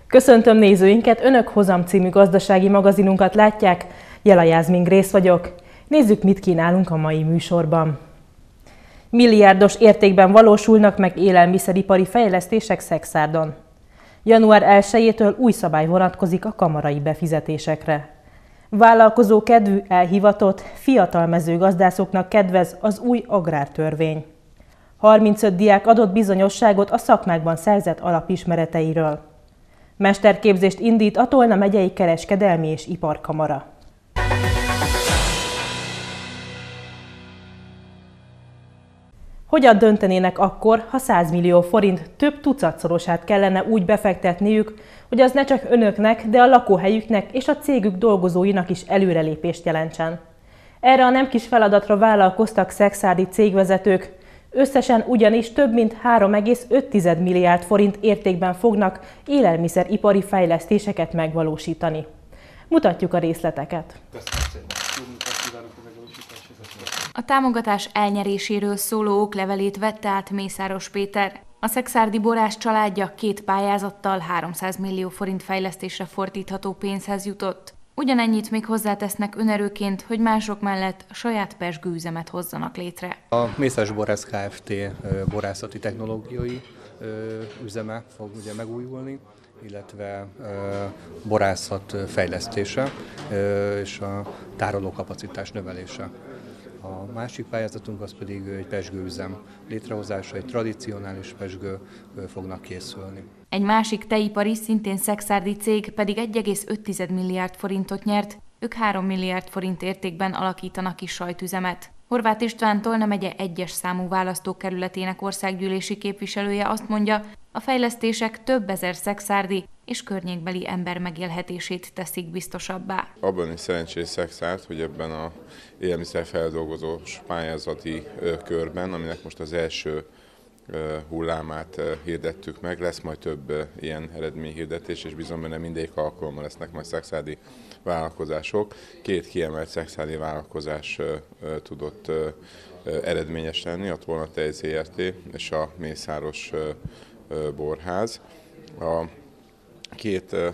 Köszöntöm nézőinket, Önök Hozam című gazdasági magazinunkat látják, Jela Jászmin Grész vagyok. Nézzük, mit kínálunk a mai műsorban. Milliárdos értékben valósulnak meg élelmiszeripari fejlesztések Szekszárdon. Január 1-től új szabály vonatkozik a kamarai befizetésekre. Vállalkozó kedvű, elhivatott, fiatal mezőgazdászoknak kedvez az új agrártörvény. 35 diák adott bizonyosságot a szakmákban szerzett alapismereteiről. Mesterképzést indít a Tolna megyei kereskedelmi és iparkamara. Hogyan döntenének akkor, ha 100 millió forint több tucatszorosát kellene úgy befektetniük, hogy az ne csak önöknek, de a lakóhelyüknek és a cégük dolgozóinak is előrelépést jelentsen? Erre a nem kis feladatra vállalkoztak szekszárdi cégvezetők, összesen ugyanis több mint 3,5 milliárd forint értékben fognak élelmiszeripari fejlesztéseket megvalósítani. Mutatjuk a részleteket. A támogatás elnyeréséről szóló oklevelét vette át Mészáros Péter. A szekszárdi borász családja 2 pályázattal 300 millió forint fejlesztésre fordítható pénzhez jutott. Ugyanennyit még hozzátesznek önerőként, hogy mások mellett saját pezsgőüzemet hozzanak létre. A Mészáros Borász Kft. Borászati technológiai üzeme fog ugye megújulni, illetve borászat fejlesztése és a tárolókapacitás növelése. A másik pályázatunk az pedig egy pezsgőüzem létrehozása, egy tradicionális pezsgő fognak készülni. Egy másik tejipari, szintén szekszárdi cég pedig 1,5 milliárd forintot nyert, ők 3 milliárd forint értékben alakítanak ki sajtüzemet. Horváth István Tolna megye 1-es számú választókerületének országgyűlési képviselője azt mondja, a fejlesztések több ezer szekszárdi és környékbeli ember megélhetését teszik biztosabbá. Abban is szerencsés Szekszárd, hogy ebben a élelmiszerfeldolgozós pályázati körben, aminek most az első hullámát hirdettük meg, lesz majd több ilyen eredményhirdetés, és bizony benne mindegyik alkalommal lesznek majd szekszárdi vállalkozások. 2 kiemelt szekszárdi vállalkozás tudott eredményes lenni, a Tolna Tej Zrt. És a Mészáros Borház. A 2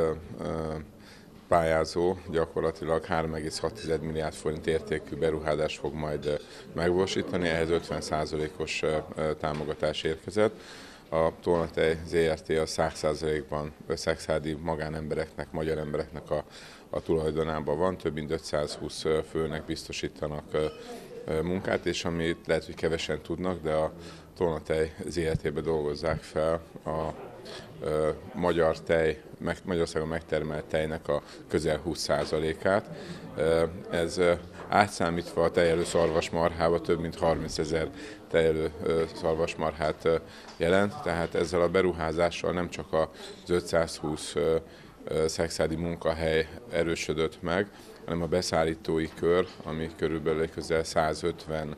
pályázó gyakorlatilag 3,6 milliárd forint értékű beruházást fog majd megvalósítani, ehhez 50%-os támogatás érkezett. A Tolna Tej Zrt. A 100%-ban szekszárdi magánembereknek, magyar embereknek a tulajdonában van, több mint 520 főnek biztosítanak munkát, és amit lehet, hogy kevesen tudnak, de a Tolna Tej Zrt.-be dolgozzák fel a Magyarországon megtermelt tejnek a közel 20%-át. Ez átszámítva a tejelő szarvasmarhába több mint 30 000 tejelő szarvasmarhát jelent, tehát ezzel a beruházással nem csak az 520 szekszárdi munkahely erősödött meg, hanem a beszállítói kör, ami körülbelül közel 150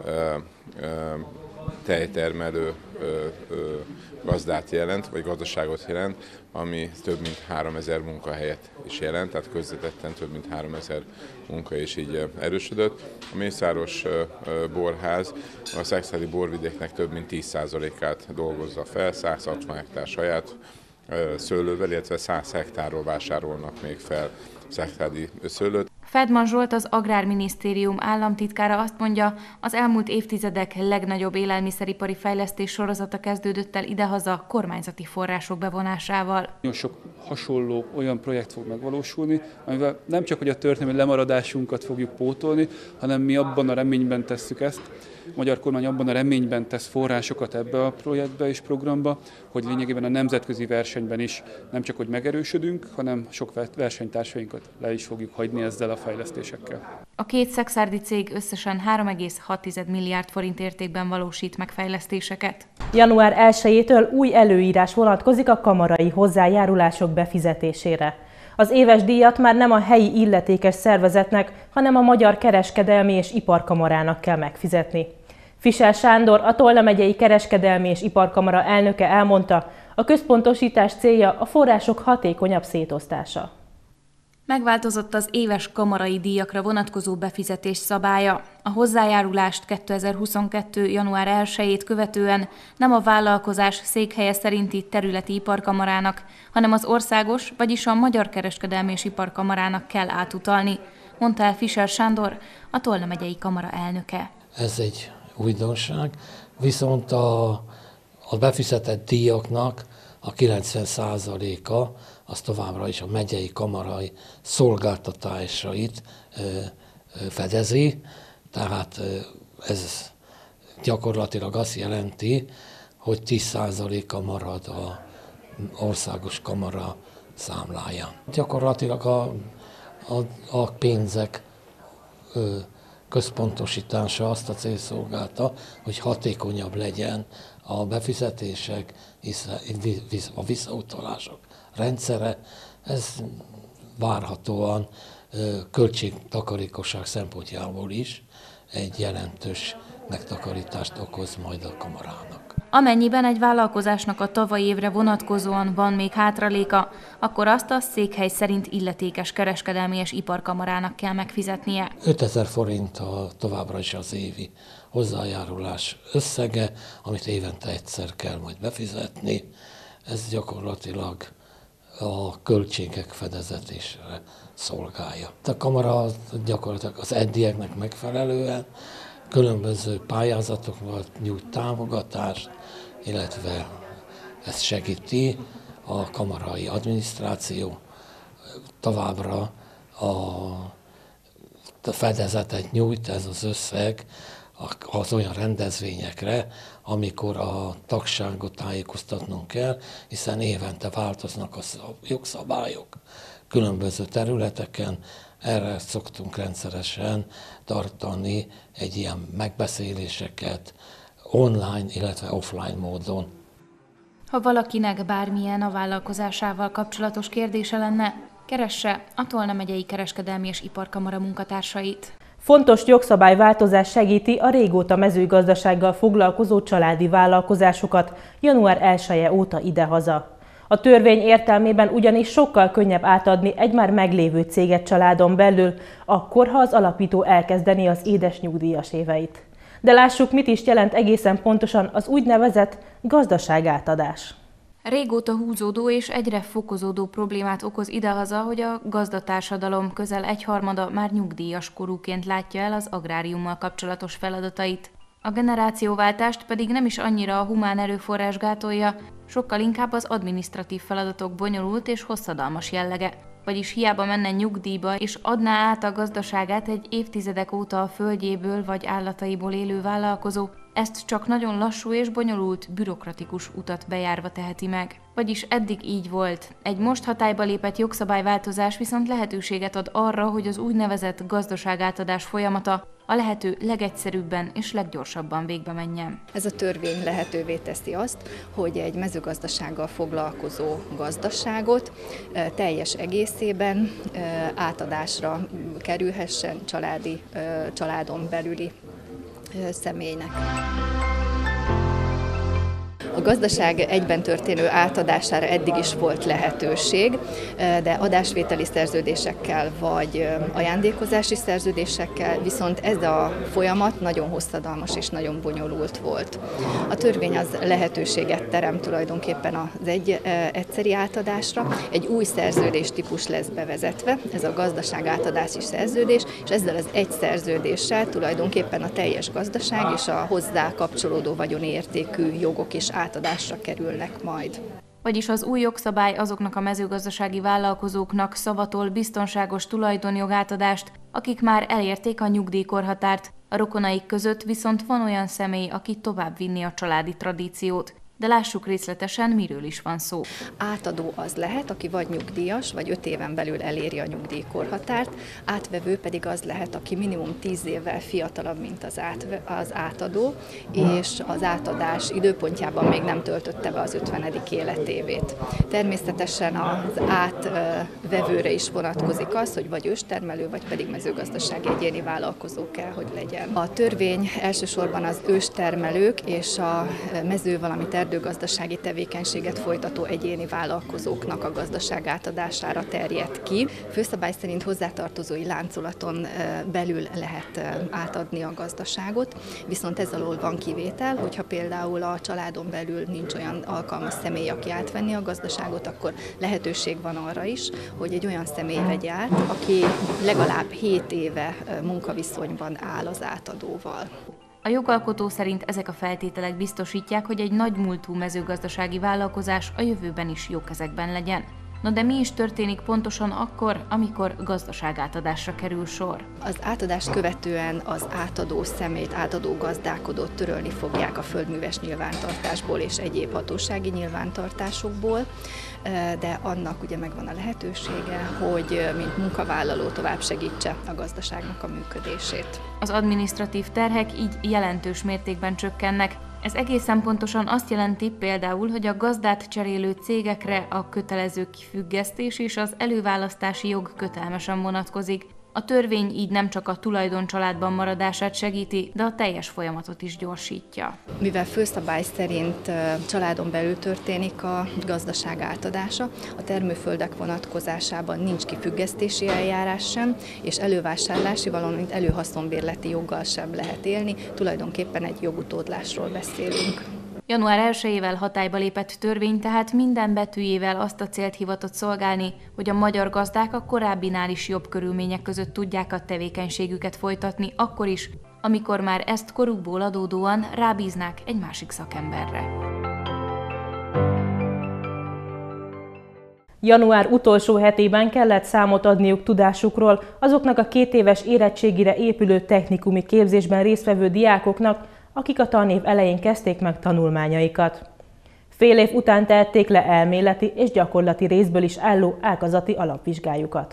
tejtermelő gazdát jelent, vagy gazdaságot jelent, ami több mint 3000 munkahelyet is jelent, tehát közvetetten több mint 3000 munkahely is így erősödött. A Mészáros Borház a szekszárdi borvidéknek több mint 10%-át dolgozza fel, 160 hektár saját szőlővel, illetve 100 hektárról vásárolnak még fel szekszárdi szőlőt. Feldman Zsolt, az Agrárminisztérium államtitkára azt mondja, az elmúlt évtizedek legnagyobb élelmiszeripari fejlesztés sorozata kezdődött el idehaza kormányzati források bevonásával. Nagyon sok hasonló olyan projekt fog megvalósulni, amivel nem csak hogy a történelmi lemaradásunkat fogjuk pótolni, hanem mi abban a reményben tesszük ezt. A magyar kormány abban a reményben tesz forrásokat ebbe a projektbe és programba, hogy lényegében a nemzetközi versenyben is nem csak hogy megerősödünk, hanem sok versenytársainkat le is fogjuk hagyni ezzel a fejlesztésekkel. A 2 szekszárdi cég összesen 3,6 milliárd forint értékben valósít meg fejlesztéseket. Január 1-től új előírás vonatkozik a kamarai hozzájárulások befizetésére. Az éves díjat már nem a helyi illetékes szervezetnek, hanem a Magyar Kereskedelmi és Iparkamarának kell megfizetni. Fischer Sándor, a Tolna megyei Kereskedelmi és Iparkamara elnöke elmondta, a központosítás célja a források hatékonyabb szétosztása. Megváltozott az éves kamarai díjakra vonatkozó befizetés szabálya. A hozzájárulást 2022. január 1-ét követően nem a vállalkozás székhelye szerinti területi iparkamarának, hanem az országos, vagyis a Magyar Kereskedelmi és Iparkamarának kell átutalni, mondta el Fischer Sándor, a Tolna megyei kamara elnöke. Ez egy újdonság, viszont a befizetett díjaknak a 90%-a az továbbra is a megyei kamarai szolgáltatásait fedezi, tehát ez gyakorlatilag azt jelenti, hogy 10%-a marad az országos kamara számláján. Gyakorlatilag a pénzek központosítása azt a célt szolgálta, hogy hatékonyabb legyen a befizetések, a visszautalások rendszere. Ez várhatóan költségtakarékosság szempontjából is egy jelentős megtakarítást okoz majd a kamarának. Amennyiben egy vállalkozásnak a tavalyi évre vonatkozóan van még hátraléka, akkor azt a székhely szerint illetékes kereskedelmi és iparkamarának kell megfizetnie. 5000 forint továbbra is az évi hozzájárulás összege, amit évente egyszer kell majd befizetni. Ez gyakorlatilag a költségek fedezetésre szolgálja. A kamara gyakorlatilag az eddieknek megfelelően különböző pályázatokban nyújt támogatást, illetve ezt segíti a kamarai adminisztráció. Továbbra a fedezetet nyújt ez az összeg az olyan rendezvényekre, amikor a tagságot tájékoztatnunk kell, hiszen évente változnak a jogszabályok különböző területeken. Erre szoktunk rendszeresen tartani egy ilyen megbeszéléseket online, illetve offline módon. Ha valakinek bármilyen a vállalkozásával kapcsolatos kérdése lenne, keresse a Tolna megyei kereskedelmi és iparkamara munkatársait. Fontos jogszabályváltozás segíti a régóta mezőgazdasággal foglalkozó családi vállalkozásokat január 1-e óta idehaza. A törvény értelmében ugyanis sokkal könnyebb átadni egy már meglévő céget családon belül, akkor, ha az alapító elkezdeni az édes nyugdíjas éveit. De lássuk, mit is jelent egészen pontosan az úgynevezett gazdaságátadás. Régóta húzódó és egyre fokozódó problémát okoz idehaza, hogy a gazdatársadalom közel egyharmada már nyugdíjas korúként látja el az agráriummal kapcsolatos feladatait. A generációváltást pedig nem is annyira a humán erőforrás gátolja, sokkal inkább az adminisztratív feladatok bonyolult és hosszadalmas jellege. Vagyis hiába menne nyugdíjba és adná át a gazdaságát egy évtizedek óta a földjéből vagy állataiból élő vállalkozó, ezt csak nagyon lassú és bonyolult, bürokratikus utat bejárva teheti meg. Vagyis eddig így volt. Egy most hatályba lépett jogszabályváltozás viszont lehetőséget ad arra, hogy az úgynevezett gazdaságátadás folyamata a lehető legegyszerűbben és leggyorsabban végbe menjen. Ez a törvény lehetővé teszi azt, hogy egy mezőgazdasággal foglalkozó gazdaságot teljes egészében átadásra kerülhessen családon belüli személynek. A gazdaság egyben történő átadására eddig is volt lehetőség, de adásvételi szerződésekkel vagy ajándékozási szerződésekkel, viszont ez a folyamat nagyon hosszadalmas és nagyon bonyolult volt. A törvény az lehetőséget teremt tulajdonképpen az egyszeri átadásra, egy új szerződéstípus lesz bevezetve, ez a gazdaságátadási szerződés, és ezzel az egy szerződéssel tulajdonképpen a teljes gazdaság és a hozzá kapcsolódó vagyoni értékű jogok is átadásra kerülnek majd. Vagyis az új jogszabály azoknak a mezőgazdasági vállalkozóknak szavatol biztonságos tulajdonjogátadást, akik már elérték a nyugdíjkorhatárt, a rokonaik között viszont van olyan személy, aki tovább vinni a családi tradíciót. De lássuk részletesen, miről is van szó. Átadó az lehet, aki vagy nyugdíjas, vagy 5 éven belül eléri a nyugdíjkorhatárt, átvevő pedig az lehet, aki minimum 10 évvel fiatalabb, mint az átadó, és az átadás időpontjában még nem töltötte be az 50. életévét. Természetesen az átvevőre is vonatkozik az, hogy vagy őstermelő, vagy pedig mezőgazdasági egyéni vállalkozó kell, hogy legyen. A törvény elsősorban az őstermelők és a mező, valamint erdőgazdasági tevékenységet folytató egyéni vállalkozóknak a gazdaság átadására terjed ki. Főszabály szerint hozzátartozói láncolaton belül lehet átadni a gazdaságot, viszont ez alól van kivétel, hogyha például a családon belül nincs olyan alkalmas személy, aki átvenni a gazdaságot, akkor lehetőség van arra is, hogy egy olyan személy vegye át, aki legalább 7 éve munkaviszonyban áll az átadóval. A jogalkotó szerint ezek a feltételek biztosítják, hogy egy nagy múltú mezőgazdasági vállalkozás a jövőben is jó kezekben legyen. Na de mi is történik pontosan akkor, amikor gazdaságátadásra kerül sor? Az átadást követően az átadó személyt, átadó gazdálkodót törölni fogják a földműves nyilvántartásból és egyéb hatósági nyilvántartásokból, de annak ugye megvan a lehetősége, hogy mint munkavállaló tovább segítse a gazdaságnak a működését. Az adminisztratív terhek így jelentős mértékben csökkennek. Ez egészen pontosan azt jelenti például, hogy a gazdát cserélő cégekre a kötelező kifüggesztés és az előválasztási jog kötelmesen vonatkozik. A törvény így nem csak a tulajdon családban maradását segíti, de a teljes folyamatot is gyorsítja. Mivel főszabály szerint családon belül történik a gazdaság átadása, a termőföldek vonatkozásában nincs kifüggesztési eljárás sem, és elővásárlási, valamint előhaszonbérleti joggal sem lehet élni, tulajdonképpen egy jogutódlásról beszélünk. Január 1-ével hatályba lépett törvény tehát minden betűjével azt a célt hivatott szolgálni, hogy a magyar gazdák a korábbinál is jobb körülmények között tudják a tevékenységüket folytatni, akkor is, amikor már ezt korukból adódóan rábíznák egy másik szakemberre. Január utolsó hetében kellett számot adniuk tudásukról azoknak a 2 éves érettségire épülő technikumi képzésben résztvevő diákoknak, akik a tanév elején kezdték meg tanulmányaikat. Fél év után tehették le elméleti és gyakorlati részből is álló ágazati alapvizsgájukat.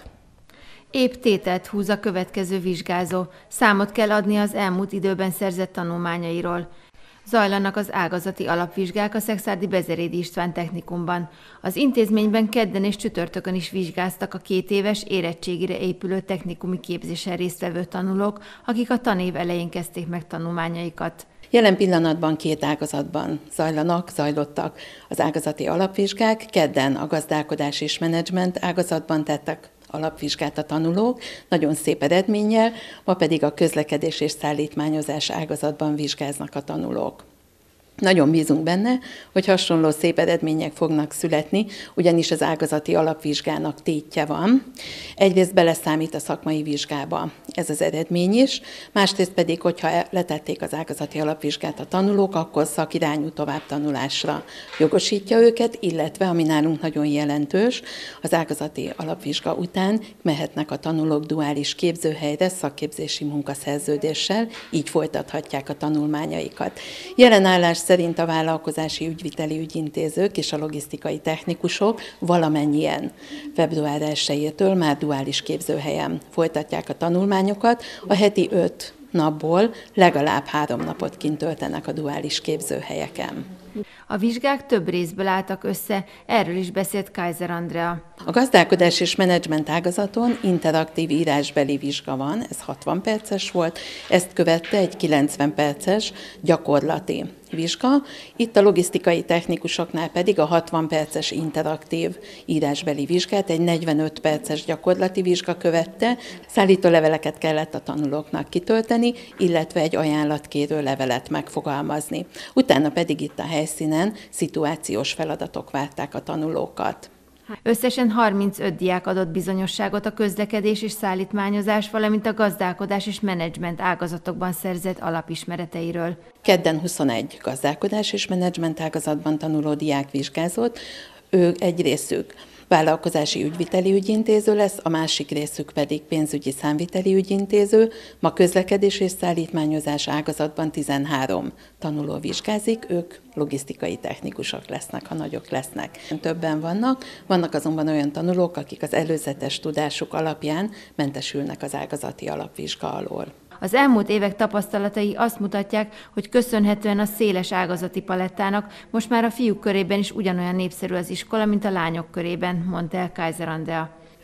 Épp tételt húz a következő vizsgázó. Számot kell adni az elmúlt időben szerzett tanulmányairól. Zajlanak az ágazati alapvizsgák a Szekszárdi Bezerédi István Technikumban. Az intézményben kedden és csütörtökön is vizsgáztak a 2 éves érettségire épülő technikumi képzésen résztvevő tanulók, akik a tanév elején kezdték meg tanulmányaikat. Jelen pillanatban 2 ágazatban zajlottak az ágazati alapvizsgák, kedden a gazdálkodás és menedzsment ágazatban tettek alapvizsgát a tanulók, nagyon szép eredménnyel, ma pedig a közlekedés és szállítmányozás ágazatban vizsgáznak a tanulók. Nagyon bízunk benne, hogy hasonló szép eredmények fognak születni, ugyanis az ágazati alapvizsgának tétje van. Egyrészt beleszámít a szakmai vizsgába ez az eredmény is, másrészt pedig, hogyha letették az ágazati alapvizsgát a tanulók, akkor szakirányú továbbtanulásra jogosítja őket, illetve, ami nálunk nagyon jelentős, az ágazati alapvizsga után mehetnek a tanulók duális képzőhelyre szakképzési munkaszerződéssel, így folytathatják a tanulmányaikat. Jelenállás szerint a vállalkozási ügyviteli ügyintézők és a logisztikai technikusok valamennyien február 1-től már duális képzőhelyen folytatják a tanulmányokat, a heti 5 napból legalább 3 napot kint töltenek a duális képzőhelyeken. A vizsgák több részből álltak össze, erről is beszélt Kaiser Andrea. A gazdálkodás és menedzsment ágazaton interaktív írásbeli vizsga van, ez 60 perces volt, ezt követte egy 90 perces gyakorlati vizsga. Itt a logisztikai technikusoknál pedig a 60 perces interaktív írásbeli vizsgát egy 45 perces gyakorlati vizsga követte. Szállítóleveleket kellett a tanulóknak kitölteni, illetve egy ajánlatkérő levelet megfogalmazni. Utána pedig itt a helyszínen szituációs feladatok várták a tanulókat. Összesen 35 diák adott bizonyosságot a közlekedés és szállítmányozás, valamint a gazdálkodás és menedzsment ágazatokban szerzett alapismereteiről. Kedden 21 gazdálkodás és menedzsment ágazatban tanuló diák vizsgázott, egy részük vállalkozási ügyviteli ügyintéző lesz, a másik részük pedig pénzügyi számviteli ügyintéző. Ma közlekedés és szállítmányozás ágazatban 13 tanuló vizsgázik, ők logisztikai technikusok lesznek, ha nagyok lesznek. Többen vannak azonban olyan tanulók, akik az előzetes tudásuk alapján mentesülnek az ágazati alapvizsga alól. Az elmúlt évek tapasztalatai azt mutatják, hogy köszönhetően a széles ágazati palettának most már a fiúk körében is ugyanolyan népszerű az iskola, mint a lányok körében, mondta el Kaiser Andrea.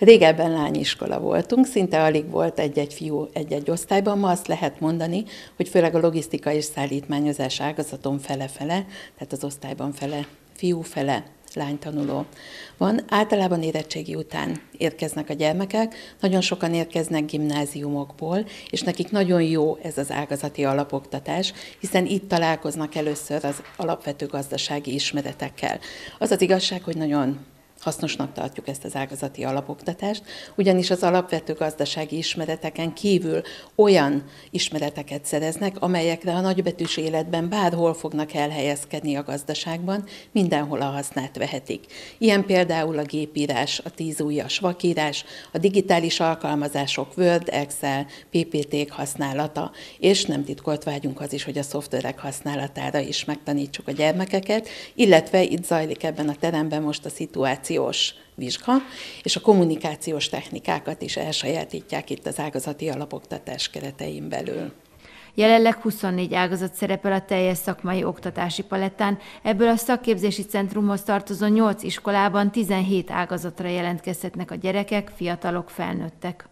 Régebben lányiskola voltunk, szinte alig volt egy-egy fiú egy-egy osztályban. Ma azt lehet mondani, hogy főleg a logisztika és szállítmányozás ágazaton fele-fele, tehát az osztályban fele fiú, fele lánytanuló van. Általában érettségi után érkeznek a gyermekek, nagyon sokan érkeznek gimnáziumokból, és nekik nagyon jó ez az ágazati alapoktatás, hiszen itt találkoznak először az alapvető gazdasági ismeretekkel. Az az igazság, hogy nagyon hasznosnak tartjuk ezt az ágazati alapoktatást, ugyanis az alapvető gazdasági ismereteken kívül olyan ismereteket szereznek, amelyekre a nagybetűs életben bárhol fognak elhelyezkedni a gazdaságban, mindenhol a hasznát vehetik. Ilyen például a gépírás, a 10 ujjas vakírás, a digitális alkalmazások Word, Excel, PPT-k használata, és nem titkolt vágyunk az is, hogy a szoftverek használatára is megtanítsuk a gyermekeket, illetve itt zajlik ebben a teremben most a szituációs vizsga, és a kommunikációs technikákat is elsajátítják itt az ágazati alapoktatás keretein belül. Jelenleg 24 ágazat szerepel a teljes szakmai oktatási palettán, ebből a szakképzési centrumhoz tartozó 8 iskolában 17 ágazatra jelentkezhetnek a gyerekek, fiatalok, felnőttek.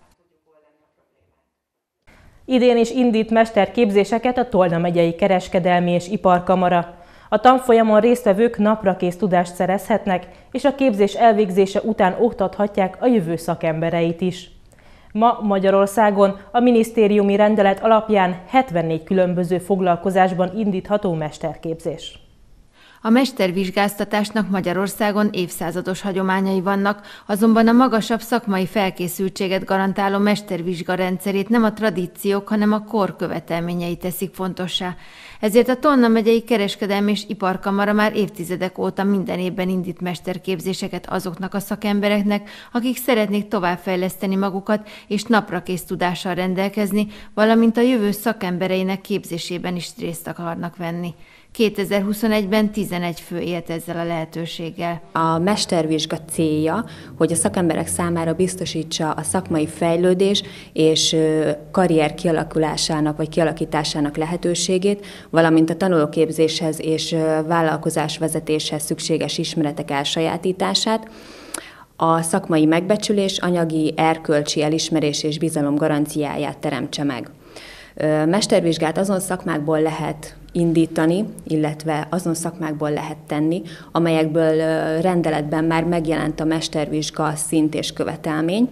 Idén is indít mesterképzéseket a Tolna megyei Kereskedelmi és Iparkamara. A tanfolyamon résztvevők naprakész tudást szerezhetnek, és a képzés elvégzése után oktathatják a jövő szakembereit is. Ma Magyarországon a minisztériumi rendelet alapján 74 különböző foglalkozásban indítható mesterképzés. A mestervizsgáztatásnak Magyarországon évszázados hagyományai vannak, azonban a magasabb szakmai felkészültséget garantáló mestervizsga rendszerét nem a tradíciók, hanem a kor követelményei teszik fontossá. Ezért a Tolna megyei Kereskedelmi és Iparkamara már évtizedek óta minden évben indít mesterképzéseket azoknak a szakembereknek, akik szeretnék továbbfejleszteni magukat és naprakész tudással rendelkezni, valamint a jövő szakembereinek képzésében is részt akarnak venni. 2021-ben 11 fő élt ezzel a lehetőséggel. A mestervizsga célja, hogy a szakemberek számára biztosítsa a szakmai fejlődés és karrier kialakulásának vagy kialakításának lehetőségét, valamint a tanulóképzéshez és vállalkozásvezetéshez szükséges ismeretek elsajátítását, a szakmai megbecsülés, anyagi, erkölcsi elismerés és bizalom garanciáját teremtse meg. Mestervizsgát azon szakmákból lehet indítani, illetve azon szakmákból lehet tenni, amelyekből rendeletben már megjelent a mestervizsga szint és követelmény.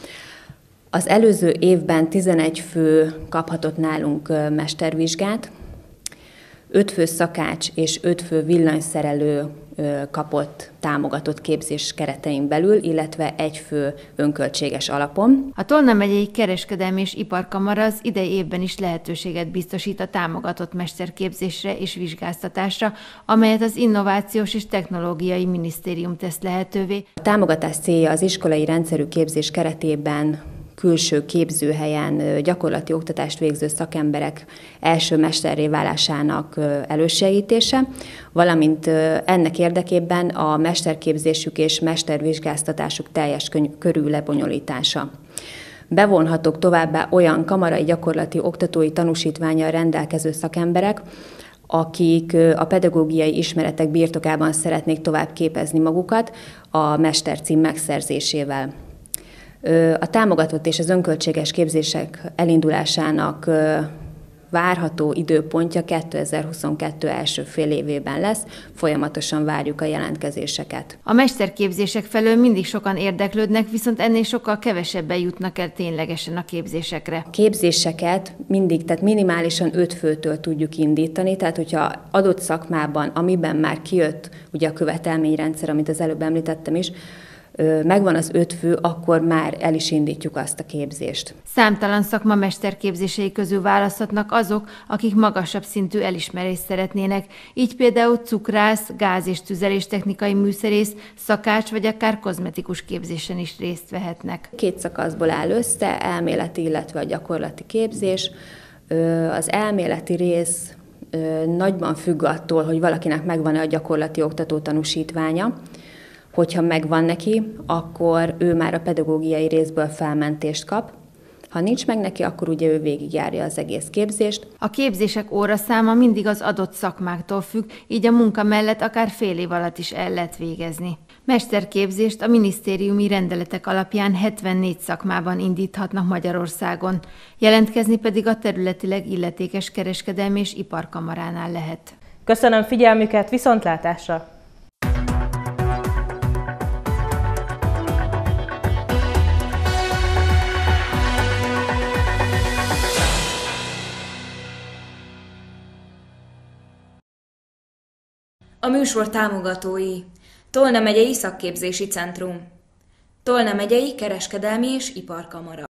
Az előző évben 11 fő kaphatott nálunk mestervizsgát, 5 fő szakács és 5 fő villanyszerelő kapott támogatott képzés keretein belül, illetve 1 fő önköltséges alapon. A Tolna megyei Kereskedelmi és Iparkamara az idei évben is lehetőséget biztosít a támogatott mesterképzésre és vizsgáztatásra, amelyet az Innovációs és Technológiai Minisztérium tesz lehetővé. A támogatás célja az iskolai rendszerű képzés keretében külső képzőhelyen gyakorlati oktatást végző szakemberek első mesterré válásának elősegítése, valamint ennek érdekében a mesterképzésük és mestervizsgáztatásuk teljes körű lebonyolítása. Bevonhatók továbbá olyan kamarai gyakorlati oktatói tanúsítvánnyal rendelkező szakemberek, akik a pedagógiai ismeretek birtokában szeretnék tovább képezni magukat a mestercím megszerzésével. A támogatott és az önköltséges képzések elindulásának várható időpontja 2022 első fél évében lesz, folyamatosan várjuk a jelentkezéseket. A mesterképzések felől mindig sokan érdeklődnek, viszont ennél sokkal kevesebben jutnak el ténylegesen a képzésekre. A képzéseket mindig, tehát minimálisan 5 főtől tudjuk indítani, tehát hogyha adott szakmában, amiben már kijött ugye a követelményrendszer, amit az előbb említettem is, megvan az 5 fő, akkor már el is indítjuk azt a képzést. Számtalan szakma mesterképzései közül választhatnak azok, akik magasabb szintű elismerést szeretnének, így például cukrász, gáz- és tüzeléstechnikai műszerész, szakács vagy akár kozmetikus képzésen is részt vehetnek. 2 szakaszból áll össze, elméleti, illetve a gyakorlati képzés. Az elméleti rész nagyban függ attól, hogy valakinek megvan-e a gyakorlati oktató tanúsítványa. Hogyha megvan neki, akkor ő már a pedagógiai részből felmentést kap. Ha nincs meg neki, akkor ugye ő végigjárja az egész képzést. A képzések óraszáma mindig az adott szakmáktól függ, így a munka mellett akár fél év alatt is el lehet végezni. Mesterképzést a minisztériumi rendeletek alapján 74 szakmában indíthatnak Magyarországon, jelentkezni pedig a területileg illetékes kereskedelmi és iparkamaránál lehet. Köszönöm figyelmüket, viszontlátásra! A műsor támogatói: Tolna megyei Szakképzési Centrum, Tolna megyei Kereskedelmi és Iparkamara.